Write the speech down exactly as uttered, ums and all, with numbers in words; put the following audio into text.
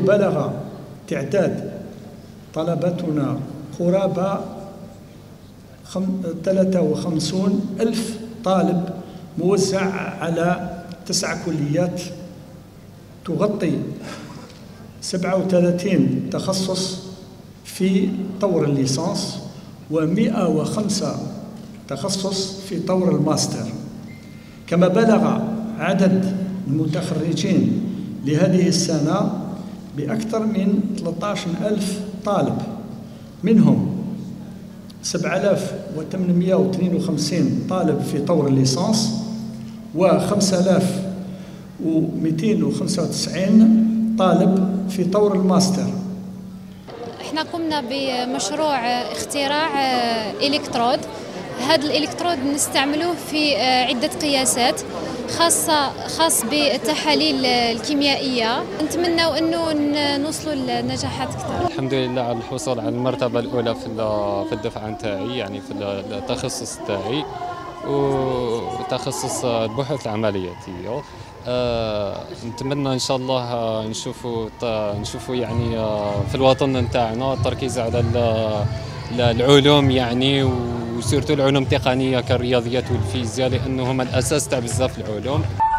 بلغ تعداد طلبتنا قرابة ثلاثة وخمسين ألف طالب موزع على تسع كليات تغطي سبعة وثلاثين تخصص في طور الليسانس ومئة وخمسة تخصص في طور الماستر. كما بلغ عدد المتخرجين لهذه السنة بأكثر من ثلاثة عشر ألف طالب، منهم سبعة آلاف وثمانمئة واثنين وخمسين طالب في طور الليسانس و خمسة آلاف ومئتين وخمسة وتسعين طالب في طور الماستر. احنا قمنا بمشروع اختراع إلكترود. هذا الإلكترود نستعمله في عدة قياسات خاصة خاص بالتحاليل الكيميائية. نتمنى أنه نوصلوا لنجاحات أكثر. الحمد لله على الحصول على المرتبة الأولى في في الدفعة نتاعي، يعني في التخصص تاعي وتخصص البحوث العملياتية. أه نتمنى ان شاء الله نشوفوا نشوفوا يعني في الوطن نتاعنا التركيز على العلوم، يعني وسيرتو العلوم التقنيه كالرياضيات والفيزياء، لانه هما الاساس تاع بزاف العلوم.